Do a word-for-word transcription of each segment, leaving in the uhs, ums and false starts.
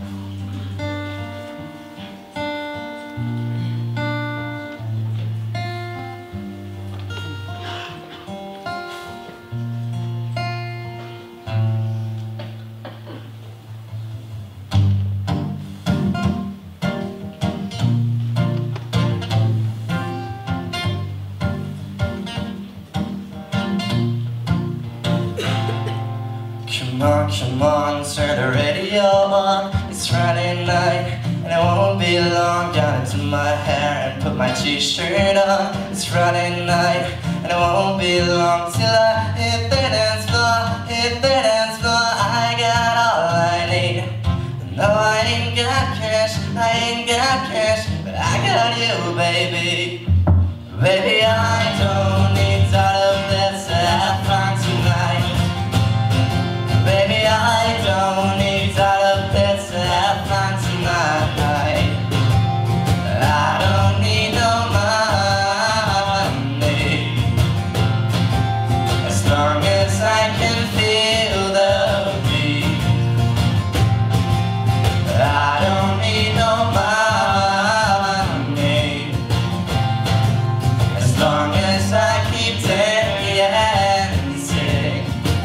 Come on, come on, turn the radio on. It's Friday night, and it won't be long. Got into my hair and put my t-shirt on. It's Friday night, and it won't be long till I hit the dance floor, hit the dance floor. I got all I need. No, I ain't got cash, I ain't got cash, but I got you, baby. Baby, I don't need all of this to have fun tonight. Baby, I don't need all of this to have fun tonight. I don't need no money, as long as I can feel the beat. I don't need no money, as long as I keep dancing.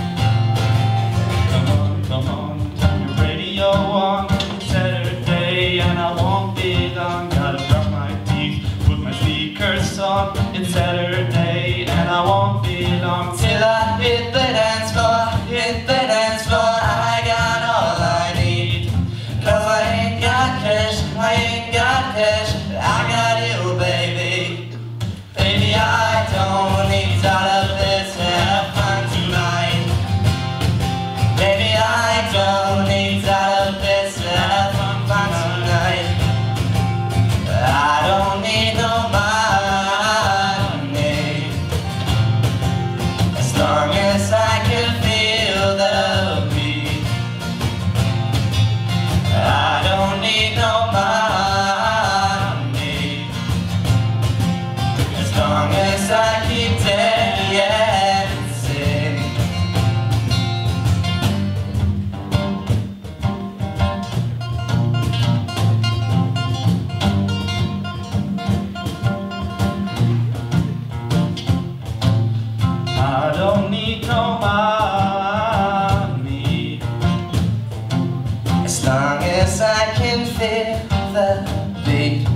Come on, turn your radio on. It's Saturday and I won't be long. Gotta brush my teeth, put my speakers on. It's Saturday and I won't be long Till I hit the dance floor, hit the dance floor. I got all I need, 'cause I ain't got cash, I ain't got cash, but I got you, baby. Baby, I don't need all of this to have fun tonight. Baby, I don't need all of this to have fun tonight. I don't need no money, as long as I can feel the beat. I don't need no money, as long as I keep dancing. I don't need no money, As long as I can feel the beat.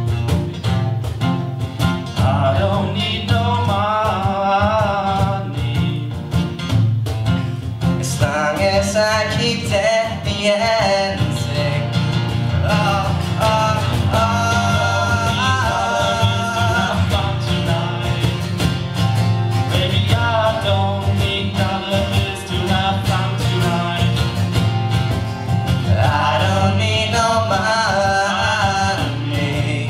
I don't need no money, As long as I keep dancing. Oh, oh, oh, have fun tonight. Baby, I don't need none of this to have fun tonight. I don't need no money,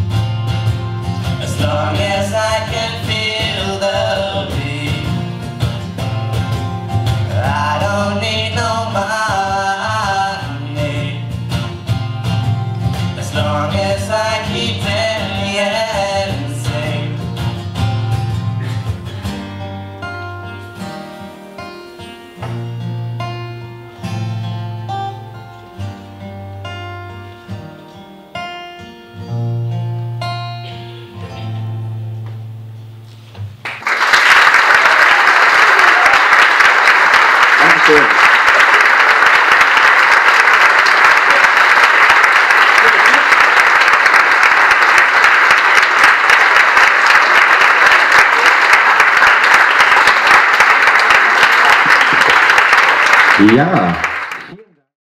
as long as I can feel the beat. I don't need no money, as long as I keep dancing. Dankeschön. Ja.